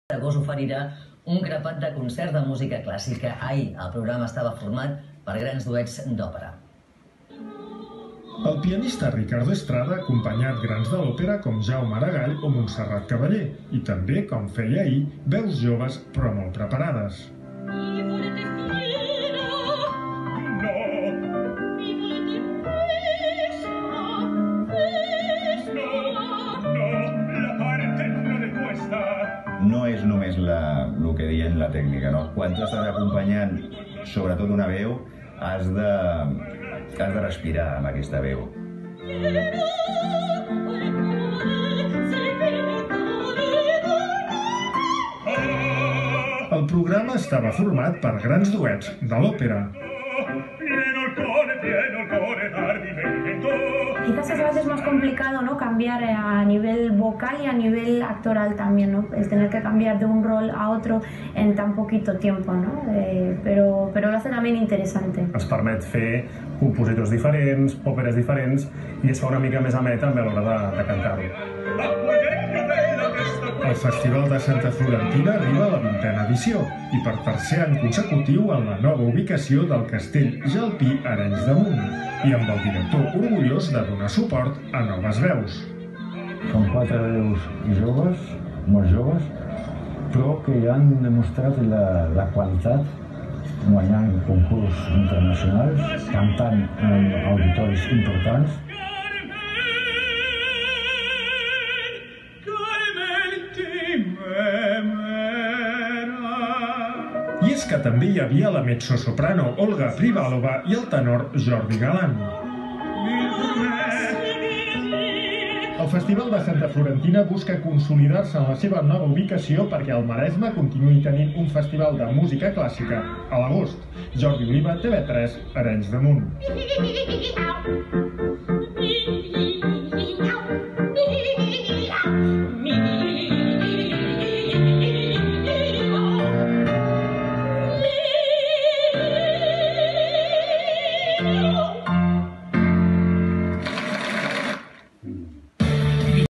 D'agost oferirà un grapat de concerts de música clàssica. Ahir el programa estava format per grans duets d'òpera. El pianista Ricardo Estrada ha acompanyat grans de l'òpera com Jaume Aragall o Montserrat Cavaller, i també, com feia ahir, veus joves però molt preparades. No és només el que diem la tècnica, no? Quan tu estàs acompanyant, sobretot una veu, has de respirar amb aquesta veu. El programa estava format per grans duets de l'òpera. Quizás a veces es más complicado, ¿no?, cambiar a nivel vocal y a nivel actoral también, ¿no? El tener que cambiar de un rol a otro en tan poquito tiempo, ¿no? Pero lo hace también interesante. Ens permet fer compositors diferents, òperes diferents, i es fa una mica més amet també a l'hora de cantar-ho. El Festival de Santa Florentina arriba a la 20a edició i per tercer any consecutiu en la nova ubicació del Castell Jalpí Arenys de Munt, i amb el director orgullós de donar suport a noves veus. Són 4 veus joves, molt joves, però que ja han demostrat la qualitat guanyant concurs internacionals, cantant en auditoris importants. I és que també hi havia la mezzosoprano Olga Privalova i el tenor Jordi Galan. El Festival de Santa Florentina busca consolidar-se en la seva nova ubicació perquè el Maresme continuï tenint un festival de música clàssica a l'agost. Jordi Oliva, TV3, Arenys de Munt.